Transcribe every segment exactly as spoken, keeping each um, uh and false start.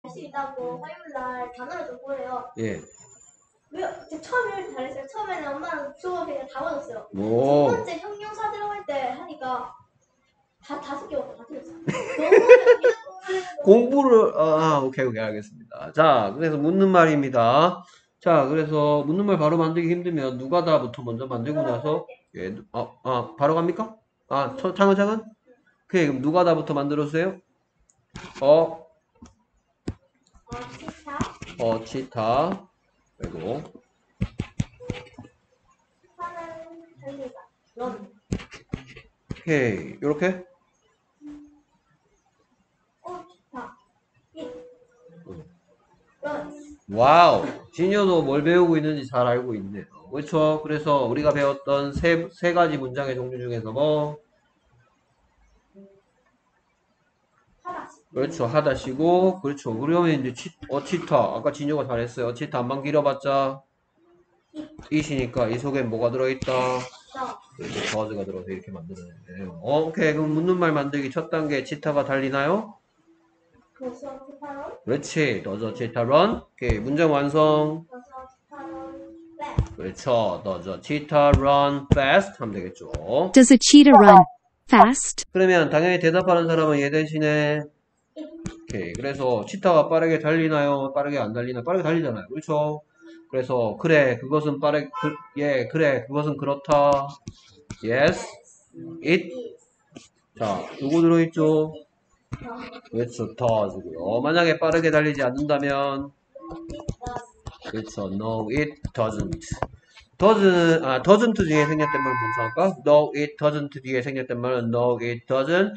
할 수 있다고 화요일 날 단어를 좀 보래요. 예. 왜 처음에 잘했어요. 처음에는 엄마랑 수업 그냥 다 맞았어요. 두 오. 번째 형용사 들어갈 때 하니까 다 다섯 개 왔어. 다 틀렸어. 너무 공부를 아 오케이 오케이 알겠습니다. 자 그래서 묻는 말입니다. 자 그래서 묻는 말 바로 만들기 힘들면 누가 다부터 먼저 만들고 나서 예, 어, 아 바로 갑니까? 아 첫 창은 오케이 그럼 누가 다부터 만들어 주세요. 어, 어, 치타. 어 치타 그리고 사는 달리다. 런. 오케이 요렇게 어, 치타. 잇. 런. 와우 진효도 뭘 배우고 있는지 잘 알고 있네요. 그렇죠? 그래서 우리가 배웠던 세, 세 가지 문장의 종류 중에서 뭐 하다시. 그렇죠 하다시고 그렇죠 그러면 이제 치, 어치타 아까 진효가 잘했어요. 어치타 안만 길어봤자 이시니까 이 속에 뭐가 들어있다 더. 그렇죠 더즈가 들어서 이렇게 만들어내요. 어, 오케이 그럼 묻는 말 만들기 첫 단계 치타가 달리나요? 도서 치타론. 그렇지 더저 치타 런 오케이 문장 완성. 도서 치타론. 백. 그렇죠 더저 치타 런 fast 하면 되겠죠. Does a cheetah run fast? 그러면 당연히 대답하는 사람은 얘 대신에 오케이 그래서 치타가 빠르게 달리나요? 빠르게 안 달리나요? 빠르게 달리잖아요. 그렇죠? 그래서 그래 그것은 빠르 그, 예 그래 그것은 그렇다. Yes, it. 자 요거 들어있죠? 그렇죠 does고요. 만약에 빠르게 달리지 않는다면 그렇죠 no it doesn't. doesn't 아 doesn't 뒤에 생략된 말은 먼저 할까? no it doesn't 뒤에 생략된 말은 no it doesn't.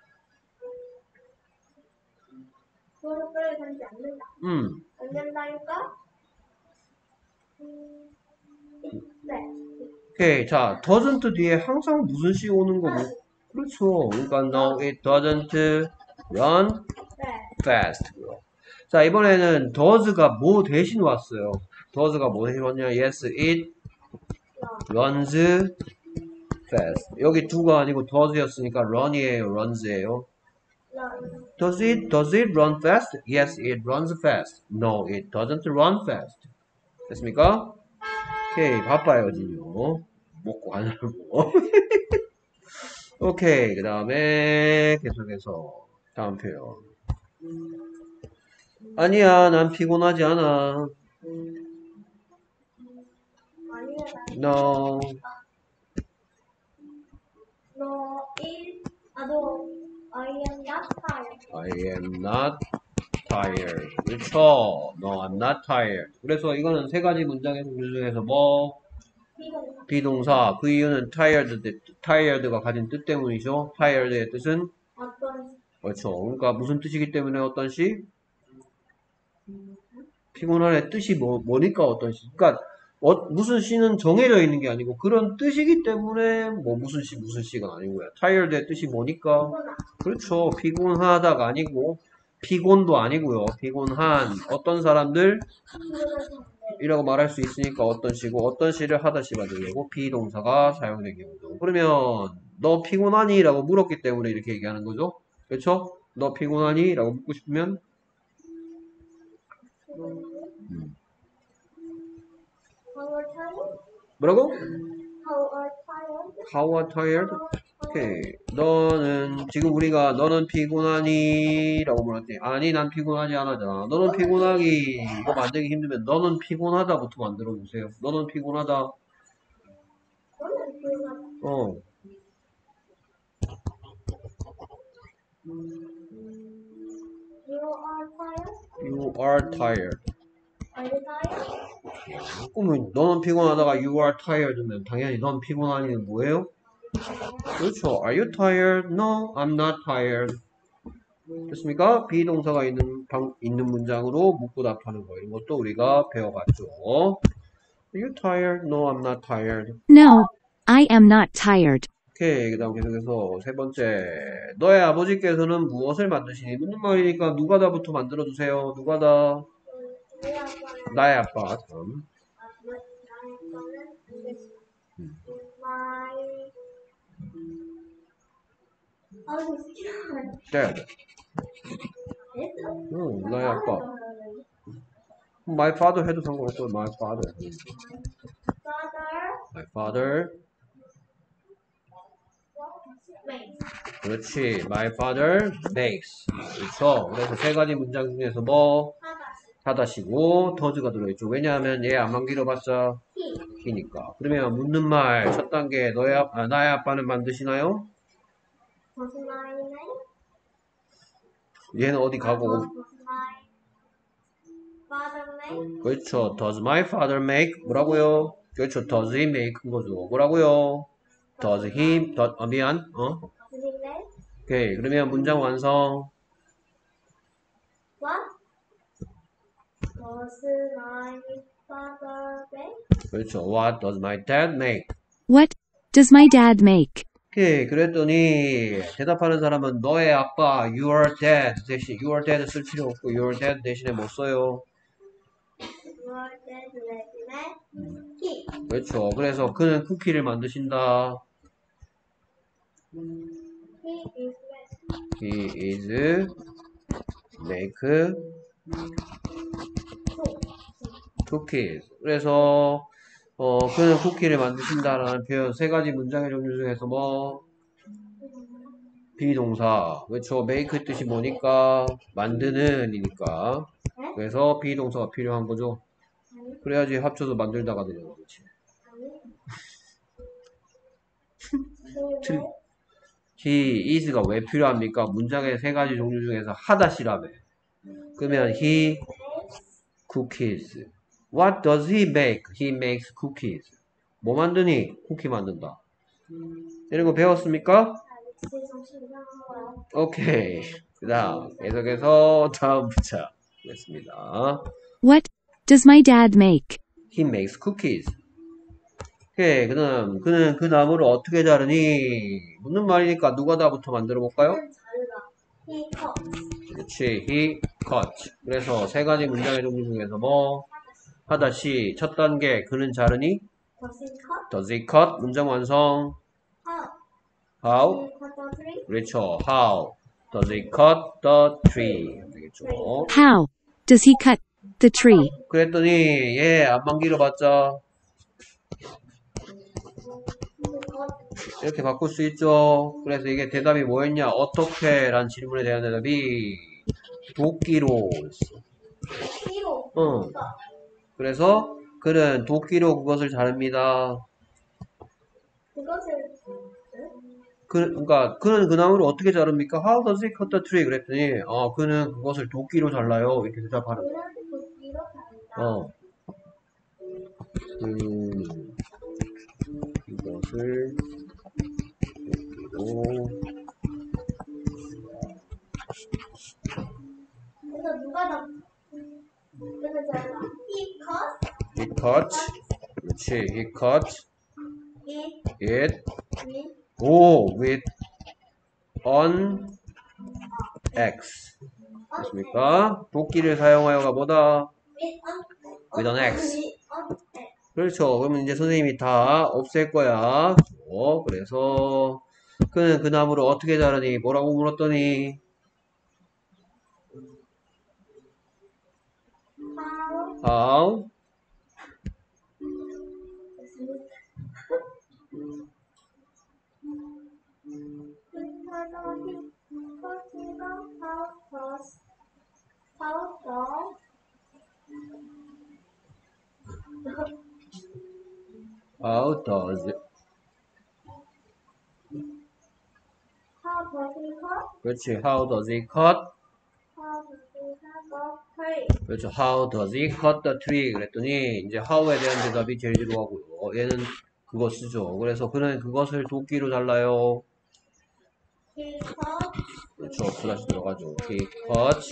그거는 빨리 다니지 않는다. 음 안 된다니까? 음, 네. 오케이 자 doesn't 뒤에 항상 무슨 시 오는 거고 그렇죠 그러니까 no it doesn't run 네. fast. 자 이번에는 does가 뭐 대신 왔어요. does가 뭐 대신 왔냐? yes it runs fast. 여기 do가 아니고 does였으니까 run이에요 runs예요. 런. does it does it run fast? yes it runs fast. no it doesn't run fast. 됐습니까? 오케이 바빠요 진요 먹고 안 하고. 오케이 그 다음에 계속해서 다음 표현. 아니야 난 피곤하지 않아. 아니야. No 너 일. 아, 너 I am not tired. I am not tired. 그렇죠. No I'm not tired. 그래서 이거는 세 가지 문장의 종류 중에서 뭐 비동사. 비동사 그 이유는 tired, tired가 가진 뜻 때문이죠. tired의 뜻은 어떤 그렇죠. 그러니까 무슨 뜻이기 때문에 어떤 시? 피곤한의 뜻이 뭐, 뭐니까 어떤 시? 그러니까 어, 무슨 시는 정해져 있는 게 아니고 그런 뜻이기 때문에 뭐 무슨 시 무슨 시가 아니고요. tired의 뜻이 뭐니까? 피곤한. 그렇죠. 피곤하다가 아니고 피곤도 아니고요. 피곤한 어떤 사람들 이라고 말할 수 있으니까 어떤 시고 어떤 시를 하다시 만들려고 비동사가 사용된 경우죠. 그러면 너 피곤하니? 라고 물었기 때문에 이렇게 얘기하는 거죠. 그렇죠? 너 피곤하니? 라고 묻고 싶으면 음. How are tired? 뭐라고? How are tired? How are tired? 오케이. 너는 지금 우리가 너는 피곤하니? 라고 물었지. 아니 난 피곤하지 않아잖아. 너는 피곤하기 이거 만들기 힘들면 너는 피곤하다부터 만들어 주세요. 너는 피곤하다. 너는 피곤하다. 어. You are tired? You are tired. Are you tired? 그러면 너는 피곤하다가 you are tired면 당연히 넌 피곤하니는 뭐예요? 그렇죠. Are you tired? No, I'm not tired. 됐습니까? 비동사가 있는 방, 있는 문장으로 묻고 답하는 거 이런 것도 우리가 배워봤죠. Are you tired? No, I'm not tired. No, I am not tired. 오케이. 그 다음 계속해서 세 번째. 너의 아버지께서는 무엇을 만드시니? 묻는 말이니까 누가 다부터 만들어주세요. 누가 다? 우리 아빠는 나의 아빠. 다음. 나의 거는 음. my 아, 이거 네. 응, 나의 아빠. My father 해도 상관없어. My father. father My father. makes 그렇지. My father makes. 그렇죠. 그래서 세 가지 문장 중에서 뭐 하다시 하다시고 더즈가 들어있죠. 왜냐하면 얘 안만 길어봤자 he 히니까. 그러면 묻는 말 첫 단계 너의 아, 아, 나의 아빠는 만드시나요? does my name 얘는 어디 가고? does my father make 그렇죠. Does my father make? 뭐라고요? 그렇죠. Does he make? 거죠. 뭐라고요? Does he? does, 아, 미안. 어? does he make 오케이. 그러면 문장 완성. what does my father make 그렇죠. What does my dad make? What does my dad make? 오케이. 그랬더니 대답하는 사람은 너의 아빠 your dad 대신 your dad 쓸 필요 없고 your dad 대신에 뭐 써요? your dad 대신에 he 그렇죠. 그래서 그는 쿠키를 만드신다. he is He make is make cookies. 그래서 어, 그는 쿠키를 만드신다라는 표현 세 가지 문장의 종류 중에서 뭐 비동사. 그렇죠. make 뜻이 뭐니까 만드는 이니까. 그래서 비동사가 필요한 거죠. 그래야지 합쳐서 만들다가 되는 거지. 틀- He is가 왜 필요합니까? 문장의 세 가지 종류 중에서 하다시라며. 그러면 he cookies. What does he make? He makes cookies. 뭐 만드니? 쿠키 만든다. 이런 거 배웠습니까? 오케이. 그 다음 계속해서 다음 부차 보겠습니다. What does my dad make? He makes cookies. 오케이. 그 다음 그는 그 나무를 어떻게 자르니? 묻는 말이니까 누가 다부터 만들어 볼까요? he cuts 그렇지. He cuts. 그래서 세 가지 문장의 종류 중에서 뭐 하다시 첫 단계 그는 자르니? does he cut Does he cut? 문장 완성. how How? he cut the tree 그렇죠. How does he cut the tree? 되겠죠. How does he cut the tree? 그랬더니 얘 앞만 길어봤자 이렇게 바꿀 수 있죠. 그래서 이게 대답이 뭐였냐? 어떻게? 라는 질문에 대한 대답이 도끼로. Hero 응. 그래서 그는 도끼로 그것을 자릅니다. 그것을 그, 그러니까 그는 그 나무를 어떻게 자릅니까? How does he cut the tree? 그랬더니 어, 그는 그것을 도끼로 잘라요. 이렇게 대답하는 거야. 그는 도끼로 자른다 어. 음, 이것을 도끼로 그래서 누가 더 그는 잘라 he cuts he cut. 그렇지. He cut it it. with 오, with an X. 됐습니까? 도끼를 사용하여가 뭐다? with an with an X. with an X 그렇죠. 그러면 이제 선생님이 다 없앨 거야. 어, 그래서 그는 그 나무를 어떻게 자르니? 뭐라고 물었더니 how how how does How does he cut? 그렇지. how does he cut? How does he cut the tree? 그렇죠. how does he cut the tree? 그랬더니 이제 how에 대한 대답이 제일 뒤로 하고요. 얘는 그거 쓰죠. 그래서 그는 그것을 도끼로 잘라요. He cuts 그렇죠. 플러스 들어가죠. he cuts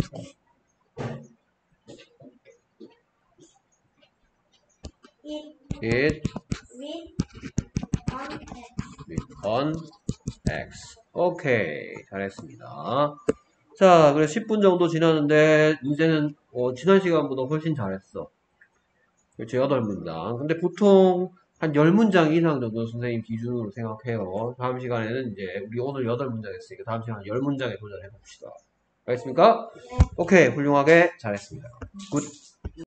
it it with with an X. an X. 오케이. 잘했습니다. 자, 그래 십 분 정도 지났는데 이제는 어, 지난 시간보다 훨씬 잘했어. 그렇죠. 여덟 문장. 근데 보통 한 열 문장 이상 정도 선생님 기준으로 생각해요. 다음 시간에는 이제 우리 오늘 여덟 문장 했으니까 다음 시간 열 문장에 도전해 봅시다. 알겠습니까? 네. 오케이, 훌륭하게 잘했습니다. 굿.